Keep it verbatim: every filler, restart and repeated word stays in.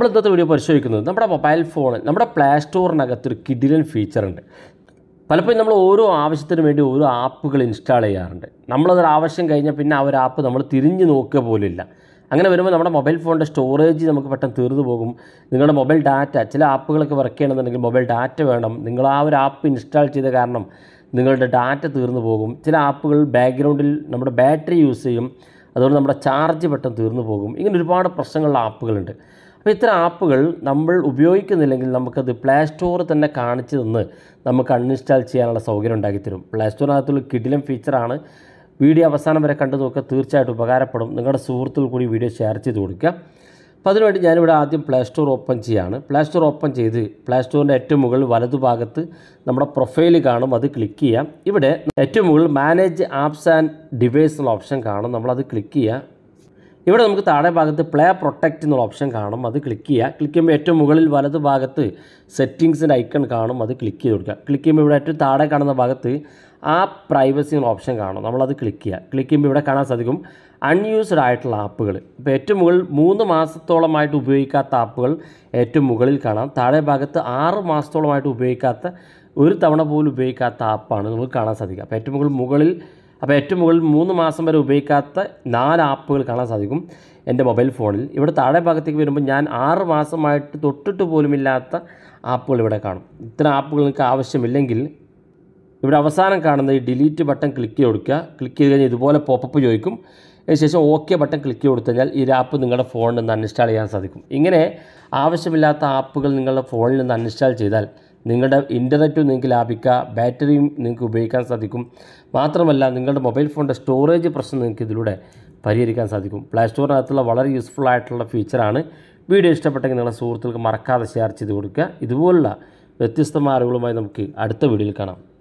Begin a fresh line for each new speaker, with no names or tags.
അപ്പോൾ ഇന്നത്തെ വീഡിയോ പരിശോധിക്കുന്നത് നമ്മുടെ മൊബൈൽ ഫോണിൽ നമ്മുടെ പ്ലേ സ്റ്റോറിനകത്തൊരു കിഡിലൻ ഫീച്ചറുണ്ട്. പലപ്പോഴും നമ്മൾ ഓരോ ആവശ്യത്തിന് വേണ്ടി ഓരോ ആപ്പുകൾ ഇൻസ്റ്റാൾ ചെയ്യാറുണ്ട്. നമ്മളതൊരു ആവശ്യം കഴിഞ്ഞാൽ പിന്നെ ആ ഒരു ആപ്പ് നമ്മൾ തിരിഞ്ഞ് നോക്കുക പോലുമില്ല. അങ്ങനെ വരുമ്പോൾ നമ്മുടെ മൊബൈൽ ഫോണിൻ്റെ സ്റ്റോറേജ് നമുക്ക് പെട്ടെന്ന് തീർന്നു പോകും. നിങ്ങളുടെ മൊബൈൽ ഡാറ്റ ചില ആപ്പുകളൊക്കെ വർക്ക് ചെയ്യണമെന്നുണ്ടെങ്കിൽ മൊബൈൽ ഡാറ്റ വേണം. നിങ്ങൾ ആ ഒരു ആപ്പ് ഇൻസ്റ്റാൾ ചെയ്ത കാരണം നിങ്ങളുടെ ഡാറ്റ തീർന്നു പോകും. ചില ആപ്പുകൾ ബാക്ക്ഗ്രൗണ്ടിൽ നമ്മുടെ ബാറ്ററി യൂസ് ചെയ്യും, അതുകൊണ്ട് നമ്മുടെ ചാർജ് പെട്ടെന്ന് തീർന്നു പോകും. ഇങ്ങനെ ഒരുപാട് പ്രശ്നങ്ങളുള്ള ആപ്പുകളുണ്ട്. അപ്പോൾ ഇത്തരം ആപ്പുകൾ നമ്മൾ ഉപയോഗിക്കുന്നില്ലെങ്കിൽ നമുക്കത് പ്ലേ സ്റ്റോർ തന്നെ കാണിച്ചു തന്ന് നമുക്ക് അൺഇൻസ്റ്റാൾ ചെയ്യാനുള്ള സൗകര്യം ഉണ്ടാക്കിത്തരും. പ്ലേ സ്റ്റോറിനകത്തുള്ള കിഡിലൻ ഫീച്ചറാണ്. വീഡിയോ അവസാനം വരെ കണ്ടു നോക്കുക, തീർച്ചയായിട്ടും ഉപകാരപ്പെടും. നിങ്ങളുടെ സുഹൃത്തുക്കൾ കൂടി വീഡിയോ ഷെയർ ചെയ്ത് കൊടുക്കുക. അപ്പോൾ അതിനുവേണ്ടി ഞാനിവിടെ ആദ്യം പ്ലേ സ്റ്റോർ ഓപ്പൺ ചെയ്യുകയാണ്. പ്ലേ സ്റ്റോർ ഓപ്പൺ ചെയ്ത് പ്ലേ സ്റ്റോറിൻ്റെ ഏറ്റവും മുകളിൽ വലതുഭാഗത്ത് നമ്മുടെ പ്രൊഫൈൽ കാണും, അത് ക്ലിക്ക് ചെയ്യാം. ഇവിടെ ഏറ്റവും മുകളിൽ മാനേജ് ആപ്സ് ആൻഡ് ഡിവൈസ് എന്നുള്ള ഓപ്ഷൻ കാണും, നമ്മളത് ക്ലിക്ക് ചെയ്യുക. ഇവിടെ നമുക്ക് താഴെ ഭാഗത്ത് പ്ലേ പ്രൊട്ടക്റ്റ് എന്നുള്ള ഓപ്ഷൻ കാണും, അത് ക്ലിക്ക് ചെയ്യുക. ക്ലിക്ക് ചെയ്യുമ്പോൾ ഏറ്റവും മുകളിൽ വലത് ഭാഗത്ത് സെറ്റിങ്സിൻ്റെ ഐക്കൺ കാണും, അത് ക്ലിക്ക് ചെയ്ത് കൊടുക്കുക. ക്ലിക്ക് ചെയ്യുമ്പോൾ ഇവിടെ ഏറ്റവും താഴെ കാണുന്ന ഭാഗത്ത് ആപ്പ് പ്രൈവസി എന്നുള്ള ഓപ്ഷൻ കാണും, നമ്മളത് ക്ലിക്ക് ചെയ്യുക. ക്ലിക്ക് ചെയ്യുമ്പോൾ ഇവിടെ കാണാൻ സാധിക്കും അൺയൂസ്ഡ് ആയിട്ടുള്ള ആപ്പുകൾ. ഇപ്പോൾ ഏറ്റവും മുകളിൽ മൂന്ന് മാസത്തോളമായിട്ട് ഉപയോഗിക്കാത്ത ആപ്പുകൾ ഏറ്റവും മുകളിൽ കാണാം. താഴെ ഭാഗത്ത് ആറ് മാസത്തോളമായിട്ട് ഉപയോഗിക്കാത്ത, ഒരു തവണ പോലും ഉപയോഗിക്കാത്ത ആപ്പാണ് നമുക്ക് കാണാൻ സാധിക്കുക. അപ്പോൾ ഏറ്റവും മുകളിൽ മുകളിൽ അപ്പോൾ ഏറ്റവും മുകളിൽ മൂന്ന് മാസം വരെ ഉപയോഗിക്കാത്ത നാല് ആപ്പുകൾ കാണാൻ സാധിക്കും എൻ്റെ മൊബൈൽ ഫോണിൽ. ഇവിടെ താഴെ ഭാഗത്തേക്ക് വരുമ്പോൾ ഞാൻ ആറ് മാസമായിട്ട് തൊട്ടിട്ട് പോലുമില്ലാത്ത ആപ്പുകൾ ഇവിടെ കാണും. ഇത്തരം ആപ്പുകൾ നിങ്ങൾക്ക് ആവശ്യമില്ലെങ്കിൽ ഇവിടെ അവസാനം കാണുന്ന ഈ ഡിലീറ്റ് ബട്ടൺ ക്ലിക്ക് ചെയ്ത് കൊടുക്കുക. ക്ലിക്ക് ചെയ്ത് കഴിഞ്ഞാൽ ഇതുപോലെ പോപ്പപ്പ് ചോദിക്കും. അതിനുശേഷം ഓക്കെ ബട്ടൺ ക്ലിക്ക് ചെയ്ത് കൊടുത്തു കഴിഞ്ഞാൽ ഈ ആപ്പ് നിങ്ങളുടെ ഫോണിൽ നിന്ന് അൺഇൻസ്റ്റാൾ ചെയ്യാൻ സാധിക്കും. ഇങ്ങനെ ആവശ്യമില്ലാത്ത ആപ്പുകൾ നിങ്ങളുടെ ഫോണിൽ നിന്ന് അൺഇൻസ്റ്റാൾ ചെയ്താൽ നിങ്ങളുടെ ഇൻ്റർനെറ്റും നിങ്ങൾക്ക് ലാഭിക്കുക, ബാറ്ററിയും നിങ്ങൾക്ക് ഉപയോഗിക്കാൻ സാധിക്കും. മാത്രമല്ല നിങ്ങളുടെ മൊബൈൽ ഫോണിൻ്റെ സ്റ്റോറേജ് പ്രശ്നം നിങ്ങൾക്ക് ഇതിലൂടെ പരിഹരിക്കാൻ സാധിക്കും. പ്ലേ സ്റ്റോറിനകത്തുള്ള വളരെ യൂസ്ഫുൾ ആയിട്ടുള്ള ഫീച്ചറാണ്. വീഡിയോ ഇഷ്ടപ്പെട്ടെങ്കിൽ നിങ്ങളുടെ സുഹൃത്തുക്കൾക്ക് മറക്കാതെ ഷെയർ ചെയ്ത് കൊടുക്കുക. ഇതുപോലുള്ള വ്യത്യസ്തമായ അറിവുകളുമായി നമുക്ക് അടുത്ത വീഡിയോയിൽ കാണാം.